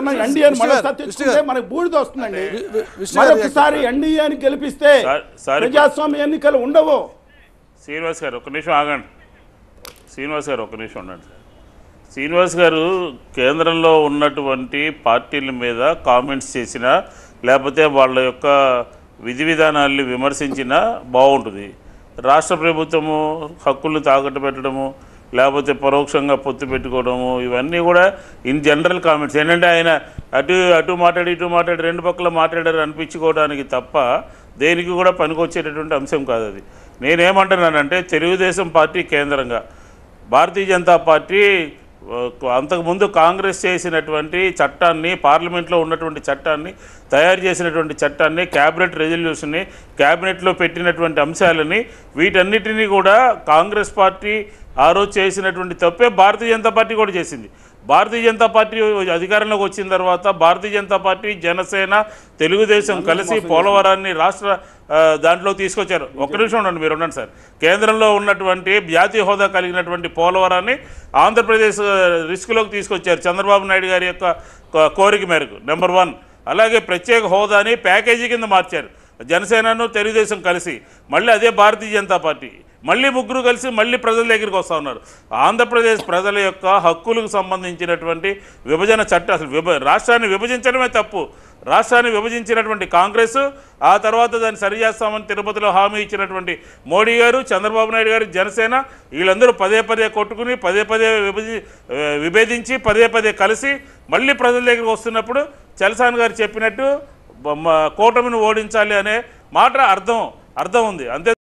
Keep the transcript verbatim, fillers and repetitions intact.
మనం ఎన్డీఏని మనస్తా తెచ్చుకుంటే మనకు బూడిద వస్తుందండి. మరొకసారి ఎన్డీఏని గెలిపిస్తే ప్రజాస్వామ్య ఎన్నికలు ఉండవు. శ్రీనివాస్ గారు ఒక నిమిషం ఆగండి. శ్రీనివాస్ గారు ఒక నిమిషం ఉండండి. శ్రీనివాస్ గారు కేంద్రంలో ఉన్నటువంటి పార్టీల మీద కామెంట్స్ చేసినా లేకపోతే వాళ్ళ యొక్క విధి విధానాల్ని విమర్శించినా బాగుంటుంది. రాష్ట్ర ప్రభుత్వము హక్కులను తాకట్టు పెట్టడము లేకపోతే పరోక్షంగా పొత్తు పెట్టుకోవడము ఇవన్నీ కూడా ఇన్ జనరల్ కామెంట్స్ ఏంటంటే ఆయన అటు అటు మాట్లాడి ఇటు మాట్లాడి రెండు పక్కల మాట్లాడారు అనిపించుకోవడానికి తప్ప దేనికి కూడా పనికొచ్చేటటువంటి అంశం కాదు అది. నేనేమంటున్నానంటే తెలుగుదేశం పార్టీ కేంద్రంగా భారతీయ జనతా పార్టీ అంతకుముందు కాంగ్రెస్ చేసినటువంటి చట్టాన్ని పార్లమెంట్లో ఉన్నటువంటి చట్టాన్ని తయారు చేసినటువంటి చట్టాన్ని క్యాబినెట్ రెజల్యూషన్ని క్యాబినెట్లో పెట్టినటువంటి అంశాలని వీటన్నిటినీ కూడా కాంగ్రెస్ పార్టీ ఆ రోజు చేసినటువంటి తప్పే భారతీయ జనతా పార్టీ కూడా చేసింది. భారతీయ జనతా పార్టీ అధికారంలోకి వచ్చిన తర్వాత భారతీయ జనతా పార్టీ జనసేన తెలుగుదేశం కలిసి పోలవరాన్ని రాష్ట్ర దాంట్లో తీసుకొచ్చారు. ఒక్క నిమిషం ఉండండి, మీరు ఉండండి సార్. కేంద్రంలో ఉన్నటువంటి జాతీయ హోదా కలిగినటువంటి పోలవరాన్ని ఆంధ్రప్రదేశ్ రిస్క్లోకి తీసుకొచ్చారు చంద్రబాబు నాయుడు గారి యొక్క కోరిక మేరకు నెంబర్ వన్. అలాగే ప్రత్యేక హోదాని ప్యాకేజీ కింద మార్చారు జనసేనను తెలుగుదేశం కలిసి. మళ్ళీ అదే భారతీయ జనతా పార్టీ మళ్ళీ ముగ్గురు కలిసి మళ్ళీ ప్రజల దగ్గరికి వస్తూ ఉన్నారు. ఆంధ్రప్రదేశ్ ప్రజల యొక్క హక్కులకు సంబంధించినటువంటి విభజన చట్టం అసలు విభ రాష్ట్రాన్ని విభజించడమే తప్పు. రాష్ట్రాన్ని విభజించినటువంటి కాంగ్రెస్ ఆ తర్వాత దాన్ని సరిచేస్తామని తిరుపతిలో హామీ ఇచ్చినటువంటి మోడీ గారు చంద్రబాబు నాయుడు గారు జనసేన వీళ్ళందరూ పదే పదే కొట్టుకుని పదే పదే విభజి విభేదించి పదే పదే కలిసి మళ్ళీ ప్రజల దగ్గరికి వస్తున్నప్పుడు చలసాని గారు చెప్పినట్టు కూటమిని ఓడించాలి అనే మాట అర్థం అర్థం ఉంది అంతే.